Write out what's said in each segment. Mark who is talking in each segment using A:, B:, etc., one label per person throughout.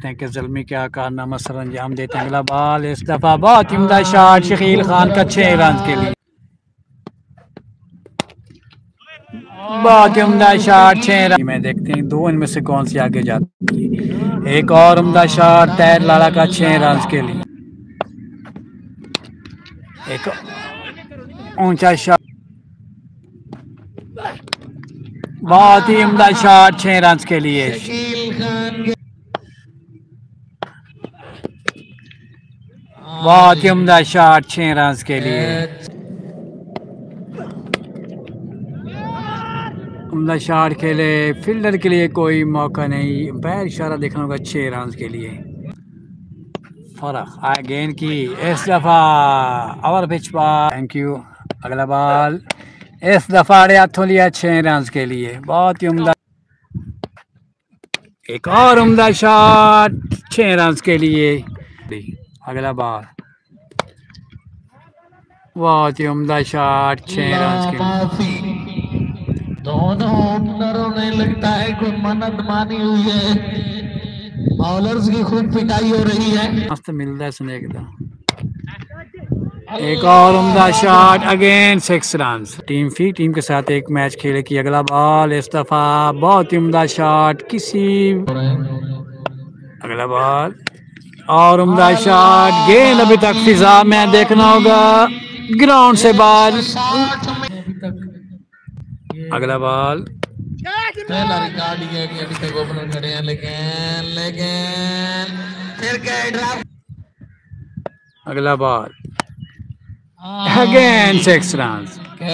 A: देखते हैं कि ज़ल्मी क्या कारनामा सर अंजाम देते हैं। अगला बॉल इस दफा बहुत ही उम्दा शॉट शकील खान का 6 रन के लिए। बहुत ही उम्दा शॉट 6 रन में। देखते हैं दो इनमें से कौन सी आगे जाती है। एक और उम्दा शॉट तैर लाला का 6 रन के लिए। एक ऊंचा शॉट बहुत ही उम्दा शॉट 6 रन के लिए। बहुत ही उम्दा शॉट 6 रन के लिए। उम्दा शॉट खेले फील्डर के लिए कोई मौका नहीं। पैर इशारा देखना होगा 6 रन के लिए। फर्क आए गेंद की इस दफा ओवर पिच पर। Thank you. अगला बॉल इस दफा अड़े हाथों लिया 6 रन के लिए। बहुत ही उम्दा। एक और उम्दा शॉट 6 रन के लिए। अगला बॉल बहुत ही उम्दा शॉट 6 रन के लिए।
B: दोनों ओपनरों ने लगता है कोई मन्नत मानी हुई है। बॉलर्स की खूब पिटाई हो रही है।
A: मस्त मिलता है सुने एकदम। एक और उम्दा शॉट अगेन 6 रन। टीम के साथ एक मैच खेले की। अगला बॉल इस दफा बहुत ही उम्दा शॉट किसी। अगला बॉल और उम्दा शॉट। गेंद अभी तक फिजा में देखना होगा ग्राउंड से बाहर। अगला बॉल
B: पहला रिकॉर्ड ये है कि अभी तक ओपनर खड़े हैं लेकिन फिर क्या।
A: अगला बॉल अगेन 6 रन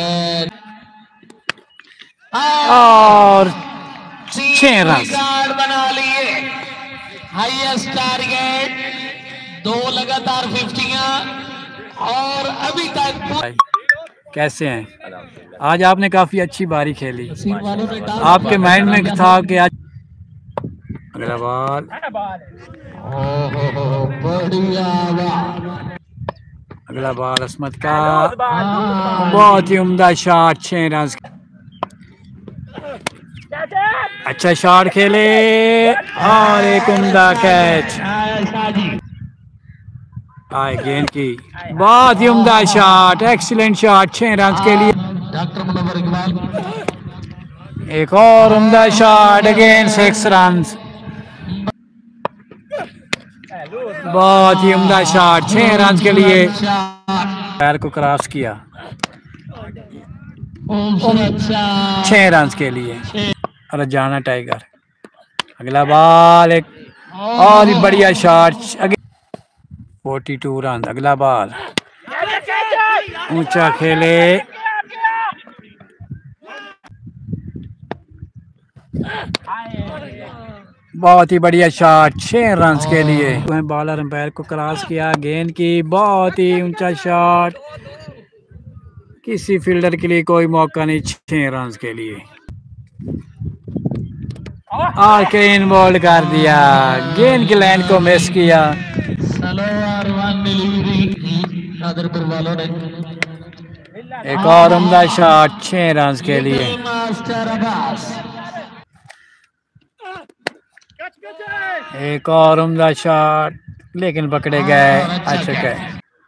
A: और 6 रन
B: बना लिए। हाईएस्ट टारगेट 2 लगातार 50 और अभी तक।
A: कैसे हैं आज? आपने काफी अच्छी बारी खेली। आपके माइंड में था कि आज। अगला बॉल अगला बॉल असमत का बहुत ही उम्दा शॉट 6 रन। अच्छा शॉट खेले और एक उम्दा कैच। आए गेंद की बहुत ही उम्दा शॉट एक्सीलेंट शॉट 6 रन के लिए।
B: डॉक्टर मुनव्वर इकबाल
A: एक और उम्दा शॉट अगेन 6 रन। बहुत ही उम्दा शॉट 6 रन के लिए। पैर को क्रॉस किया 6 रन के लिए। और जाना टाइगर। अगला बॉल एक और ही बढ़िया शॉट 42 रन। अगला बॉल ऊंचा खेले बहुत ही बढ़िया शॉट 6 रन के लिए। बॉलर अंपायर को क्रॉस किया गेंद की बहुत ही ऊंचा शॉट किसी फील्डर के लिए कोई मौका नहीं 6 रन के लिए। और क्लीन बॉल कर दिया गेंद की लाइन को मिस किया। एक और उम्दा शॉट 6 रन के लिए। एक और उम्दा शॉट लेकिन पकड़े गए। अच्छा गए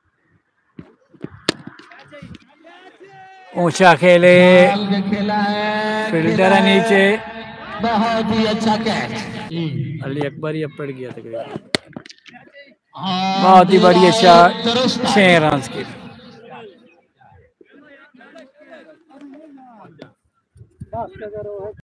A: ऊंचा खेले फील्डर है नीचे।
B: बहुत ही अच्छा कैच।
A: अली अकबर ही अब पड़ गया तकरीबन। बहुत ही बढ़िया शॉट 6 रन के लिए।